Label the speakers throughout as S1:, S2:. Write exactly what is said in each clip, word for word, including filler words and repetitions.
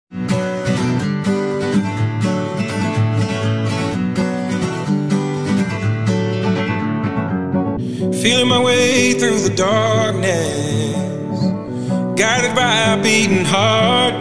S1: Feeling my way through the darkness, guided by a beating heart.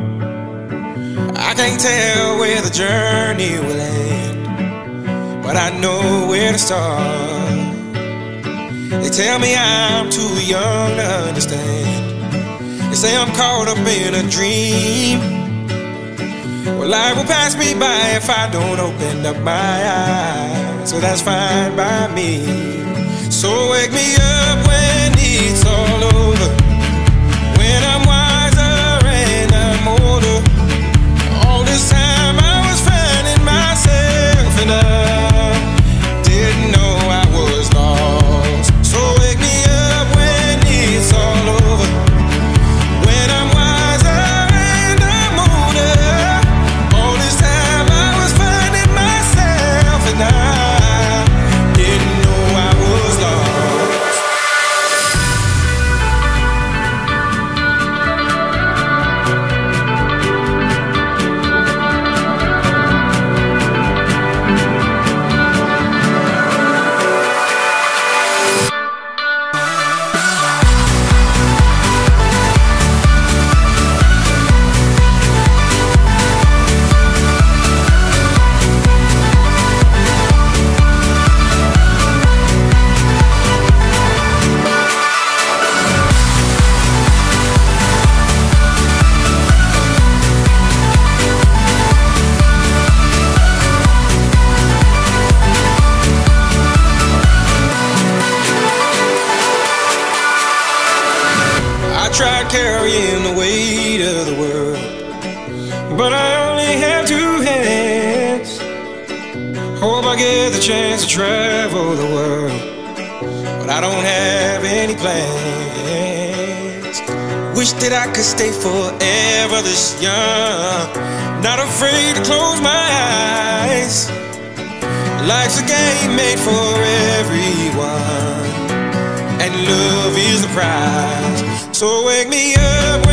S1: I can't tell where the journey will end, but I know where to start. They tell me I'm too young to understand. They say I'm caught up in a dream. Well, life will pass me by if I don't open up my eyes, so that's fine by me. So wake me up when it's all over, when I'm wiser and I'm older. All this time I was finding myself and I didn't know I was lost. So wake me up when it's all over, when I'm wiser and I'm older. All this time I was finding myself and I didn't know I was lost. Tried carrying the weight of the world, but I only have two hands. Hope I get the chance to travel the world, but I don't have any plans. Wish that I could stay forever this young, not afraid to close my eyes. Life's a game made for everyone, and love is the prize. So wake me up when